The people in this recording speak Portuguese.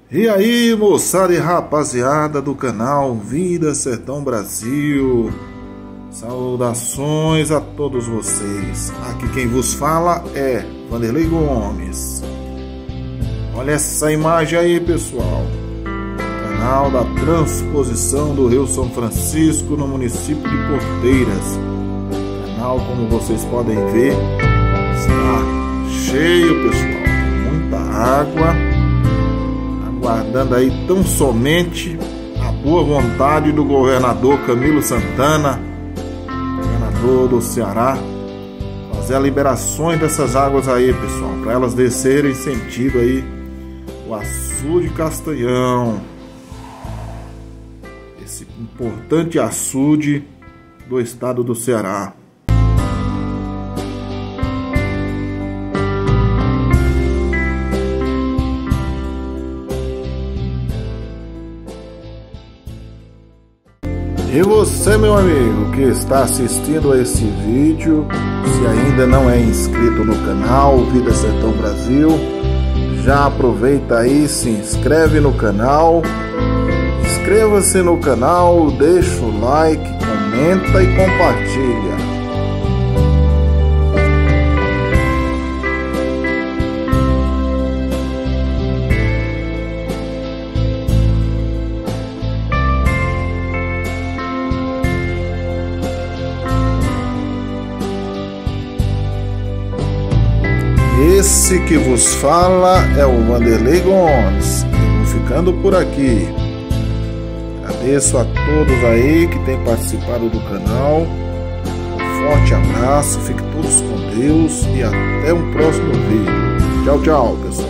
E aí, moçada e rapaziada do canal Vida Sertão Brasil, saudações a todos vocês. Aqui quem vos fala é Vanderlei Gomes. Olha essa imagem aí, pessoal. Canal da transposição do Rio São Francisco no município de Porteiras. O canal, como vocês podem ver, está cheio, pessoal, com muita água, aguardando aí tão somente a boa vontade do governador Camilo Santana, governador do Ceará, fazer a liberações dessas águas aí, pessoal, para elas descerem sentido aí o açude Castanhão, esse importante açude do estado do Ceará. E você, meu amigo, que está assistindo a esse vídeo, se ainda não é inscrito no canal Vida Sertão Brasil, já aproveita aí, se inscreve no canal, inscreva-se no canal, deixa o like, comenta e compartilha. Esse que vos fala é o Vanderlei Gomes. Vou ficando por aqui. Agradeço a todos aí que têm participado do canal. Um forte abraço, fiquem todos com Deus e até um próximo vídeo. Tchau, tchau, pessoal.